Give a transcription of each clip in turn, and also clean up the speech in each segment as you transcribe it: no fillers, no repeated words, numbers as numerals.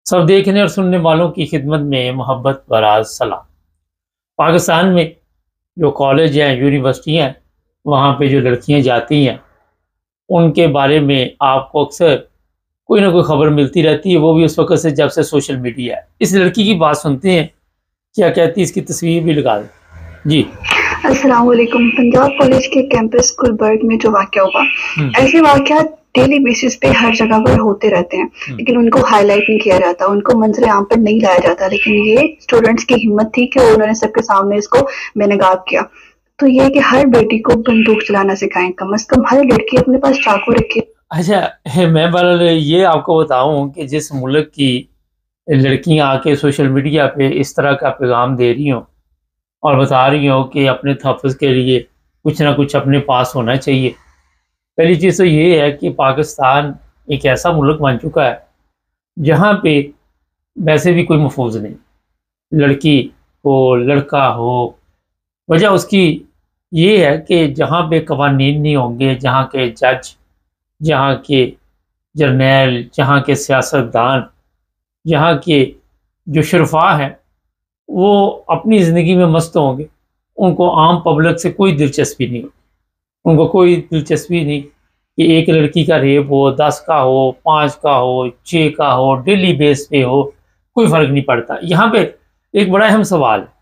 सब देखने और सुनने वालों की खिदमत में मोहब्बत भरा सलाम। पाकिस्तान में जो कॉलेज हैं, यूनिवर्सिटी हैं, वहाँ पे जो लड़कियाँ जाती हैं, उनके बारे में आपको अक्सर कोई ना कोई खबर मिलती रहती है, वो भी उस वक़्त से जब से सोशल मीडिया है। इस लड़की की बात सुनते हैं, क्या कहती है, इसकी तस्वीर भी लगा दें। जी। अस्सलाम वालेकुम। पंजाब कॉलेज के कैंपस गुलबर्ग में जो वाक़या हुआ, ऐसे वाक़यात डेली बेसिस पे हर जगह पर होते रहते हैं, लेकिन उनको हाईलाइट नहीं किया जाता, उनको मंज़र आम पर नहीं लाया जाता। लेकिन ये स्टूडेंट्स की हिम्मत थी कि उन्होंने सबके सामने इसको बेनकाब किया। तो ये है कि हर बेटी को बंदूक चलाना सिखाएँ, कम से कम हर लड़की अपने पास चाकू रखे। अच्छा, मैं बहरहाल ये आपको बताऊँ कि जिस मुल्क की लड़कियाँ आके सोशल मीडिया पे इस तरह का पैगाम दे रही हों और बता रही हों कि अपने तहफ़्फ़ुज़ के लिए कुछ ना कुछ अपने पास होना चाहिए। पहली चीज़ तो ये है कि पाकिस्तान एक ऐसा मुल्क बन चुका है जहाँ पे वैसे भी कोई महफूज नहीं, लड़की हो लड़का हो। वजह उसकी ये है कि जहाँ पे कवानीन नहीं होंगे, जहाँ के जज, जहाँ के जर्नैल, जहाँ के सियासतदान, जहाँ के जो शुरफा हैं, वो अपनी ज़िंदगी में मस्त होंगे। उनको आम पब्लिक से कोई दिलचस्पी नहीं, उनको कोई दिलचस्पी नहीं कि एक लड़की का रेप हो, 10 का हो, 5 का हो, 6 का हो, डेली बेस पे हो, कोई फ़र्क नहीं पड़ता। यहाँ पे एक बड़ा अहम सवाल है,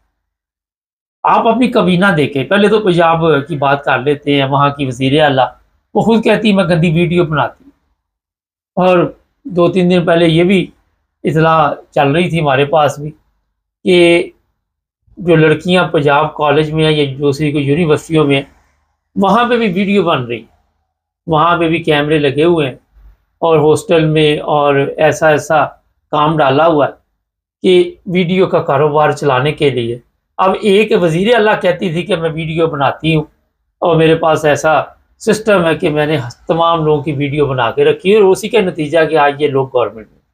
आप अपनी कबीना देखें। पहले तो पंजाब की बात कर लेते हैं, वहाँ की वज़ीर आला, वो खुद कहती है मैं गंदी वीडियो बनाती हूँ। और 2-3 दिन पहले ये भी इत्तला चल रही थी हमारे पास भी कि जो लड़कियाँ पंजाब कॉलेज में हैं या दूसरी कोई यूनिवर्सिटियों में हैं, वहाँ पे भी वीडियो बन रही है, वहाँ पे भी कैमरे लगे हुए हैं और हॉस्टल में और ऐसा-ऐसा काम डाला हुआ है कि वीडियो का कारोबार चलाने के लिए। अब एक वज़ीर आला कहती थी कि मैं वीडियो बनाती हूँ और मेरे पास ऐसा सिस्टम है कि मैंने तमाम लोगों की वीडियो बना के रखी है और उसी का नतीजा कि आज ये लोग गवर्नमेंट में।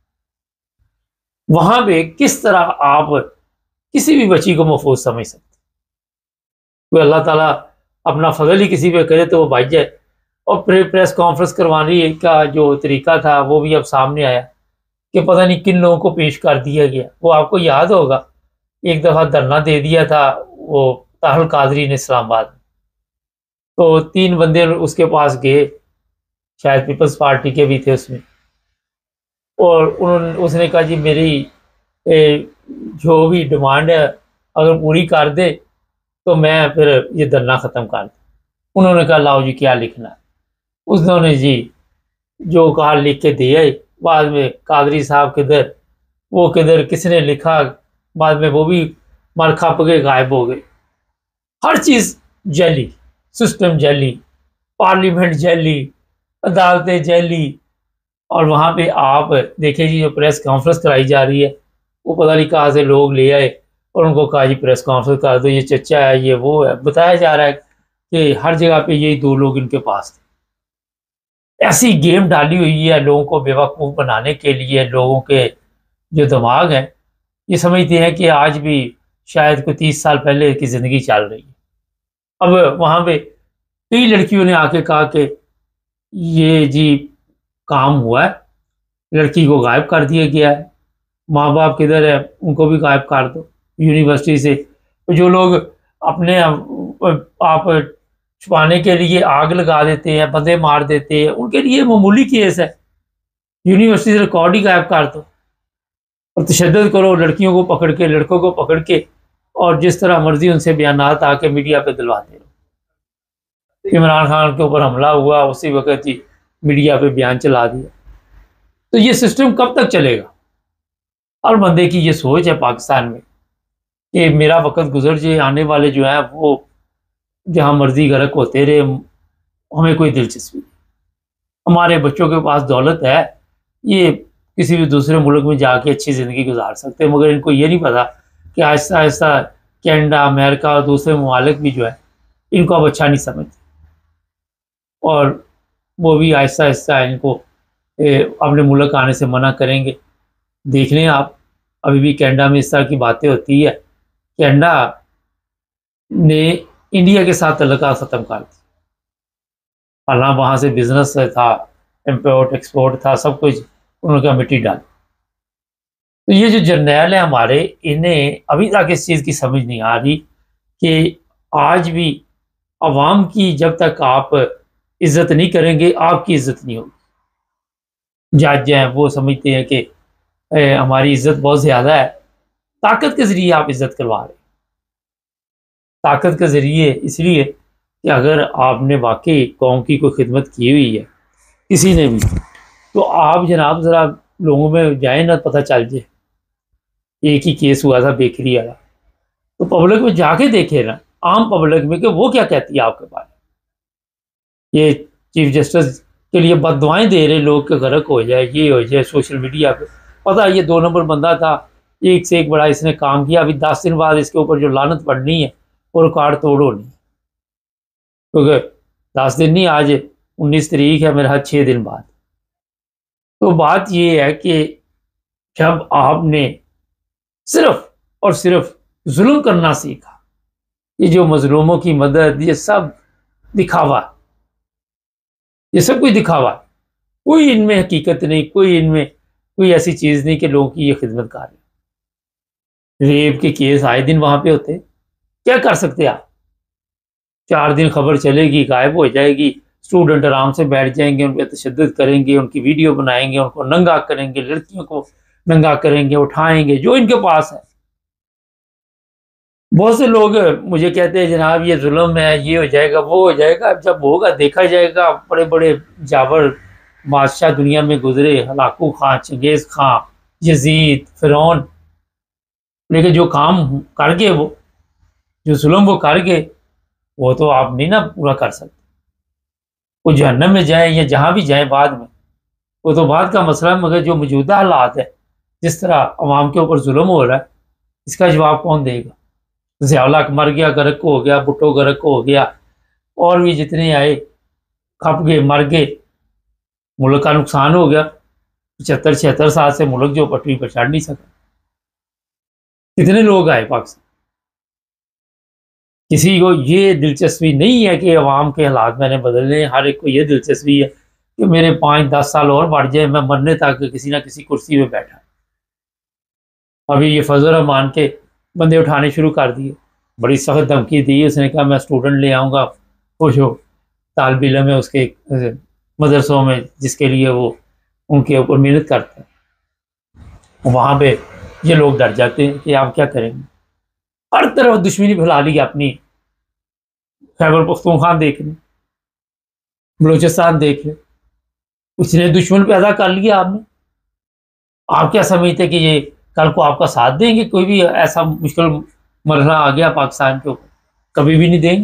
वहाँ पे किस तरह आप किसी भी बच्ची को महफूज समझ सकते? कोई अल्लाह ताला अपना फ़ज़ल ही किसी पे करे तो वो बच जाए। और प्रेस कॉन्फ्रेंस करवाने का जो तरीका था वो भी अब सामने आया कि पता नहीं किन लोगों को पेश कर दिया गया। वो आपको याद होगा, एक दफ़ा धरना दे दिया था वो ताहिर कादरी ने इस्लामाबाद में। तो 3 बंदे उसके पास गए, शायद पीपल्स पार्टी के भी थे उसमें, और उसने कहा जी मेरी जो भी डिमांड है अगर पूरी कर दे तो मैं फिर ये धरना ख़त्म कर दूँ। उन्होंने कहा लाओ जी क्या लिखना है। उन्होंने जी जो कहा लिख के दिया। बाद में कादरी साहब किधर, वो किधर, किसने लिखा, बाद में वो भी मर खप के गायब हो गए। हर चीज़ जली, सिस्टम जली, पार्लियामेंट जली, अदालतें जली। और वहाँ पे आप देखिए जी जो प्रेस कॉन्फ्रेंस कराई जा रही है, वो पता नहीं कहाँ से लोग ले आए और उनको कहा जी प्रेस कॉन्फ्रेंस कर दो, ये चचा है, ये वो है। बताया जा रहा है कि हर जगह पे यही 2 लोग इनके पास थे। ऐसी गेम डाली हुई है लोगों को बेवकूफ़ बनाने के लिए। लोगों के जो दिमाग हैं, ये समझते हैं कि आज भी शायद कोई 30 साल पहले की ज़िंदगी चल रही है। अब वहाँ पे कई लड़कियों ने आके कहा कि ये जी काम हुआ है, लड़की को गायब कर दिया गया है, माँ-बाप किधर है, उनको भी गायब कर दो यूनिवर्सिटी से। तो जो लोग अपने आप छुपाने के लिए आग लगा देते हैं, बंदे मार देते हैं, उनके लिए मामूली केस है। यूनिवर्सिटी से रिकॉर्ड ही गायब कर दो और तशद्दुद करो लड़कियों को पकड़ के, लड़कों को पकड़ के, और जिस तरह मर्ज़ी उनसे बयानात आके मीडिया पे दिलवाते रहो। इमरान खान के ऊपर हमला हुआ, उसी वक़्त ही मीडिया पे बयान चला दिया। तो ये सिस्टम कब तक चलेगा? हर बंदे की ये सोच है पाकिस्तान में कि मेरा वक़्त गुज़र जाए, आने वाले जो हैं वो जहाँ मर्ज़ी गर्क होते रहे, हमें कोई दिलचस्पी नहीं। हमारे बच्चों के पास दौलत है, ये किसी भी दूसरे मुल्क में जाके अच्छी ज़िंदगी गुज़ार सकते हैं, मगर इनको ये नहीं पता कि आहिस्ता-आहिस्ता कनाडा, अमेरिका और दूसरे ममालिक भी जो है, इनको अब अच्छा नहीं समझते और वो भी आहिस्ता-आहिस्ता इनको अपने मुल्क आने से मना करेंगे। देख लें आप, अभी भी कनाडा में इस तरह की बातें होती है। कनाडा ने इंडिया के साथ तल्लुकात ख़त्म कर दिए। हालांकि वहाँ से बिज़नेस था, इम्पोर्ट एक्सपोर्ट था, सब कुछ उन्होंने कहा मिट्टी डाल। तो ये जो जर्नैल है हमारे, इन्हें अभी तक इस चीज़ की समझ नहीं आ रही कि आज भी अवाम की जब तक आप इज़्ज़त नहीं करेंगे, आपकी इज़्ज़त नहीं होगी। जज हैं वो समझते हैं कि हमारी इज़्ज़त बहुत ज़्यादा है, ताकत के ज़रिए आप इज़्ज़त करवा रहे हैं। ताकत के ज़रिए इसलिए कि अगर आपने वाक़ई कौम की कोई खिदमत की हुई है, किसी ने भी, तो आप जनाब ज़रा लोगों में जाएँ ना, पता चल जाए। एक ही केस हुआ था बेकरी वाला, तो पब्लिक में जाके देखे ना, आम पब्लिक में, कि वो क्या कहती है आपके बारे में। ये चीफ जस्टिस के लिए बददुआएं दे रहे लोग कि गर्क हो जाए, ये हो जाए, सोशल मीडिया पे। पता है ये 2 नंबर बंदा था, एक से एक बड़ा इसने काम किया। अभी 10 दिन बाद इसके ऊपर जो लानत पड़नी है वो रिकॉर्ड तोड़ो नहीं, क्योंकि 10 दिन नहीं, आज 19 तारीख है, मेरे हाथ 6 दिन बाद। तो बात ये है कि जब आपने सिर्फ और सिर्फ जुल्म करना सीखा, ये जो मजलूमों की मदद, ये सब दिखावा, ये सब कुछ दिखावा, कोई इनमें हकीकत नहीं, कोई इनमें कोई ऐसी चीज़ नहीं कि लोगों की ये खिदमत कर रहे। रेप के केस आए दिन वहां पे होते, क्या कर सकते आप? 4 दिन खबर चलेगी, गायब हो जाएगी, स्टूडेंट आराम से बैठ जाएंगे, उन पर तशद्दुद करेंगे, उनकी वीडियो बनाएंगे, उनको नंगा करेंगे, लड़कियों को नंगा करेंगे, उठाएंगे जो इनके पास है। बहुत से लोग मुझे कहते हैं जनाब ये जुल्म है, ये हो जाएगा, वो हो जाएगा। अब जब होगा देखा जाएगा। बड़े बड़े जाबर बादशाह दुनिया में गुजरे, हलाकू खां, चंगेज खां, यजीद, फिरौन, लेकिन जो काम कर गए, वो जो जुल्म वो कर गए, वो तो आप नहीं ना पूरा कर सकते। वो जहन्नम में जाए या जहाँ भी जाए बाद में, वो तो बाद का मसला है। मगर जो मौजूदा हालात है, जिस तरह अवाम के ऊपर जुल्म हो रहा है, इसका जवाब कौन देगा? ज़ियाउल हक मर गया, गर्क हो गया, भुट्टो गर्क हो गया, और भी जितने आए खप गए, मर गए, मुल्क का नुकसान हो गया। 75-76 साल से मुल्क जो पटरी पर चढ़ नहीं सका। कितने लोग आए पाकिस्तान, किसी को ये दिलचस्पी नहीं है कि अवाम के हालात मैंने बदलने। हर एक को ये दिलचस्पी है कि मेरे 5-10 साल और बढ़ जाए, मैं मरने तक किसी ना किसी कुर्सी में बैठा। अभी ये फजल रहमान के बंदे उठाने शुरू कर दिए, बड़ी सख्त धमकी दी। उसने कहा मैं स्टूडेंट ले आऊँगा, खुश हो। तालब इल्म है उसके मदरसों में, जिसके लिए वो उनके ऊपर मेहनत करते हैं, वहाँ पे ये लोग डर जाते हैं कि आप क्या करेंगे। हर तरफ दुश्मनी फैला ली अपनी। खैबर पख्तूनख्वा देख लें, बलूचिस्तान देख लें, उसने दुश्मन पैदा कर लिया आपने। आप क्या समझते कि ये कल को आपका साथ देंगे? कोई भी ऐसा मुश्किल मरना आ गया पाकिस्तान के ऊपर, कभी भी नहीं देंगे।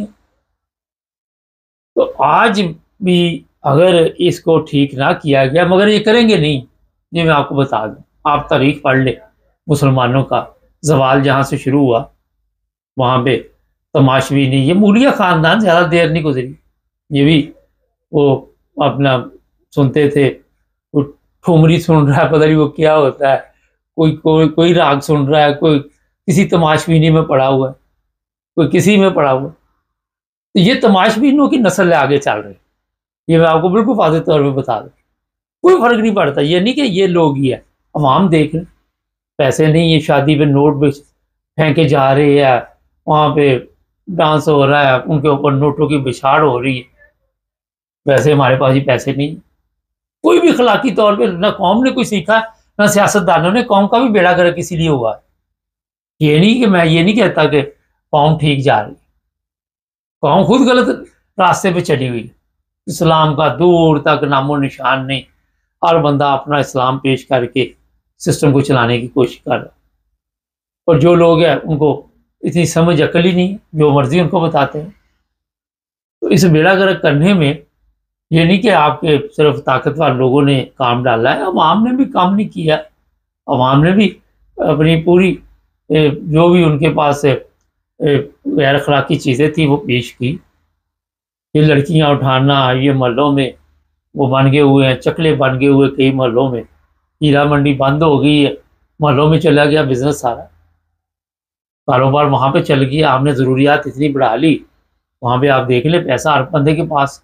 तो आज भी अगर इसको ठीक ना किया गया, मगर ये करेंगे नहीं, ये मैं आपको बता दूं। आप तारीख पढ़ ले, मुसलमानों का जवाल जहाँ से शुरू हुआ, वहाँ पे तमाशबीनी, ये मूलिया ख़ानदान ज़्यादा देर नहीं गुजरी। ये भी वो अपना सुनते थे, वो ठुमरी सुन रहा है, पता नहीं वो क्या होता है, कोई कोई कोई राग सुन रहा है, कोई किसी तमाशबीनी में पड़ा हुआ है, कोई किसी में पड़ा हुआ है। तो ये तमाशबीनों की नस्ल आगे चल रही है। ये मैं आपको बिल्कुल वाज़ेह तौर पे बता दूं, कोई फर्क नहीं पड़ता। ये नहीं कि ये लोग ही है, अवाम देख रहे, पैसे नहीं, ये शादी पे नोट पे फेंके जा रहे हैं, वहाँ पे डांस हो रहा है, उनके ऊपर नोटों की बिछाड़ हो रही है। वैसे हमारे पास ही पैसे नहीं। कोई भी अखलाकी तौर पे ना कौम ने कोई सीखा, ना सियासतदानों ने। कौम का भी बेड़ा गर्क इसीलिए हुआ है। ये नहीं कि मैं ये नहीं कहता कि कौम ठीक जा रही, कौम खुद गलत रास्ते पे चली हुई है। इस्लाम का दूर तक नामो निशान नहीं। हर बंदा अपना इस्लाम पेश करके सिस्टम को चलाने की कोशिश कर रहा है, और जो लोग हैं उनको इतनी समझ अकल ही नहीं, जो मर्जी उनको बताते हैं। तो इस बेड़ा गर्क करने में ये नहीं कि आपके सिर्फ ताकतवर लोगों ने काम डाला है, अवाम ने भी काम नहीं किया। अवाम ने भी अपनी पूरी जो भी उनके पास गैर अखलाकी चीज़ें थी वो पेश की। ये लड़कियां उठाना, ये मोहल्लों में वो बन गए हुए हैं, चकले बन गए हुए कई मोहल्लों में। हीरा मंडी बंद हो गई है, मोहल्लों में चला गया बिजनेस, सारा कारोबार वहाँ पे चल गया। आपने ज़रूरियात इतनी बढ़ा ली, वहाँ पे आप देख ले पैसा हर बंदे के पास।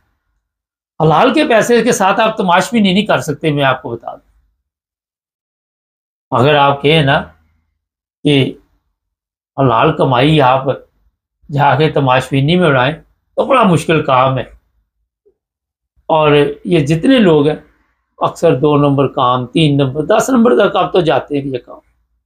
हलाल के पैसे के साथ आप तमाश भी नहीं कर सकते, मैं आपको बता दूं। अगर आप कहें ना कि हलाल कमाई आप जाके तमाशबीनी में उड़ाएं तो बड़ा मुश्किल काम है। और ये जितने लोग हैं अक्सर 2 नंबर काम, 3 नंबर, 10 नंबर तक आप तो जाते हैं ये काम।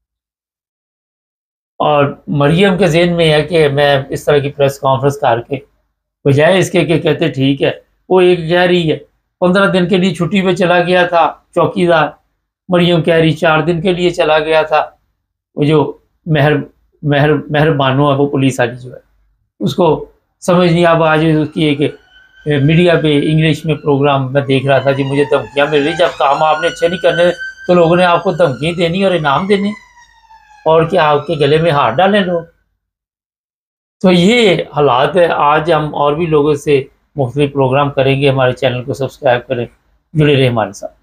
और मरियम के ज़हन में है कि मैं इस तरह की प्रेस कॉन्फ्रेंस करके बजाय इसके कि कहते ठीक है, वो एक कह रही है 15 दिन के लिए छुट्टी पे चला गया था चौकीदार, मरियम कह रही 4 दिन के लिए चला गया था। वो जो मेहर बानो है, वो पुलिस वाली जो है, उसको समझ नहीं। अब आज उसकी एक मीडिया पे इंग्लिश में प्रोग्राम मैं देख रहा था जी, मुझे धमकियाँ मिल रही, जब काम आपने अच्छे नहीं करने तो लोगों ने आपको धमकी देनी और इनाम देने, और क्या आपके गले में हाथ डालें लोग। तो ये हालात है। आज हम और भी लोगों से मुख्तलिफ प्रोग्राम करेंगे। हमारे चैनल को सब्सक्राइब करें, जुड़े रहे हमारे साथ।